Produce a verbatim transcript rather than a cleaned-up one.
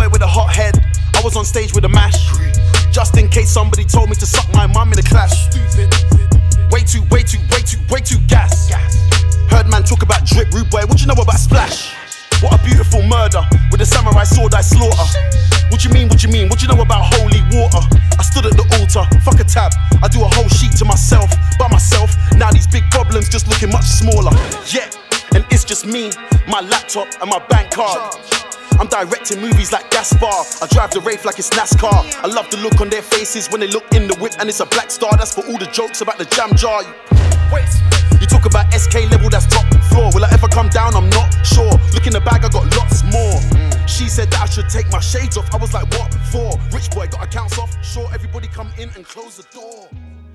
boy with a hot head. I was on stage with a mash, just in case somebody told me to suck my mum in a clash. Way too, way too, way too, way too gas. Heard man talk about drip, rude boy, what you know about splash? What a beautiful murder, with a samurai sword I slaughter. What you mean, what you mean, what you know about holy water? I stood at the altar, fuck a tab, I do a whole sheet to myself, by myself. Now these big problems just looking much smaller. Yeah, and it's just me, my laptop and my bank card. I'm directing movies like Gaspar, I drive the Wraith like it's NASCAR. I love the look on their faces when they look in the whip and it's a black star. That's for all the jokes about the jam jar. Wait, you talk about S K level, that's top floor. Will I ever come down? I'm not sure. Look in the bag, I got lots more. She said that I should take my shades off. I was like, what for? Rich boy got accounts off. Sure, everybody come in and close the door.